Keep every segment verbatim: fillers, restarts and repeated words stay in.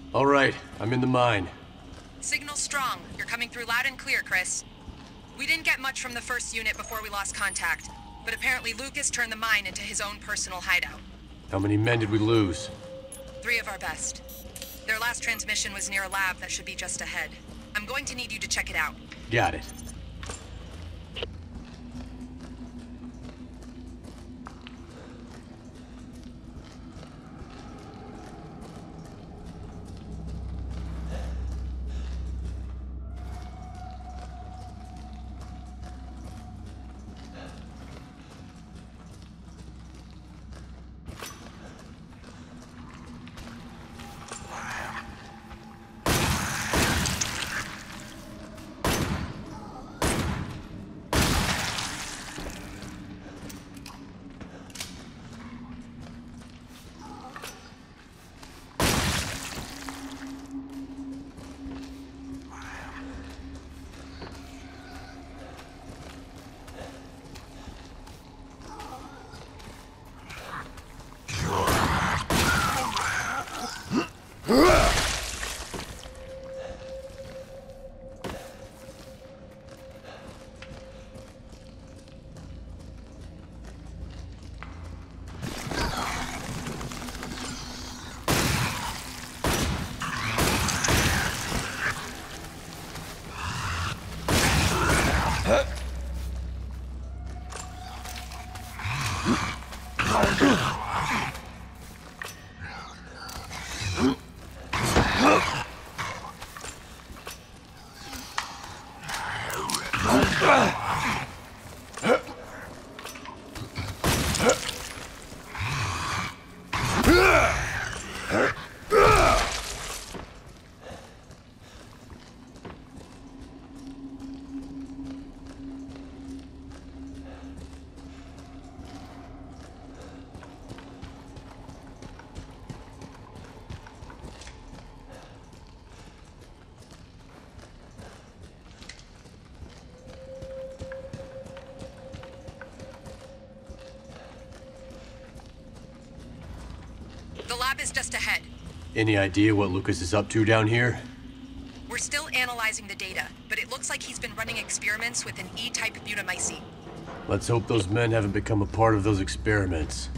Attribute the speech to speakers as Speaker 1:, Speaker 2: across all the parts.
Speaker 1: All right, I'm in the mine.
Speaker 2: Signal strong. You're coming through loud and clear, Chris. We didn't get much from the first unit before we lost contact, but apparently Lucas turned the mine into his own personal hideout.
Speaker 1: How many men did we lose?
Speaker 2: Three of our best. Their last transmission was near a lab that should be just ahead. I'm going to need you to check it out.
Speaker 1: Got it.
Speaker 2: The lab is just ahead.
Speaker 1: Any idea what Lucas is up to down here?
Speaker 2: We're still analyzing the data, but it looks like he's been running experiments with an E-type butamycete.
Speaker 1: Let's hope those men haven't become a part of those experiments.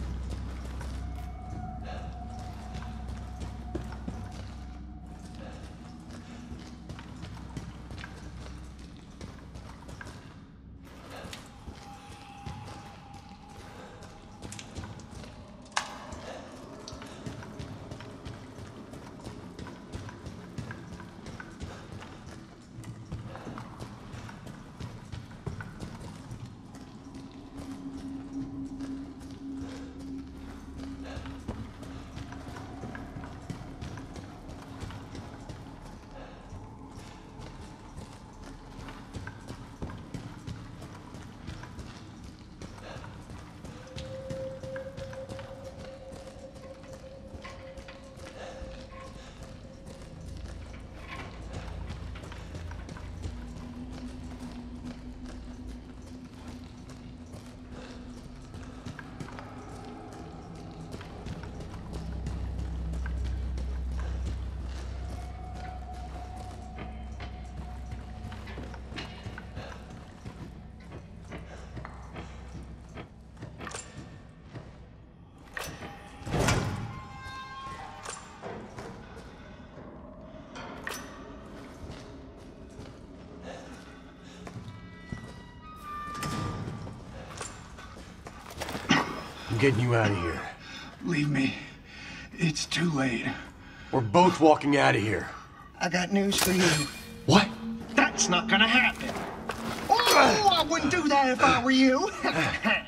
Speaker 1: I'm getting you out of here.
Speaker 3: Leave me. It's too late.
Speaker 1: We're both walking out of here.
Speaker 3: I got news for you.
Speaker 1: What?
Speaker 3: That's not gonna happen. Oh, I wouldn't do that if I were you.